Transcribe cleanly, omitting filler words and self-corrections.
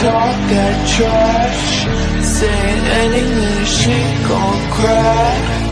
talk that trash, saying anything she gon' crack.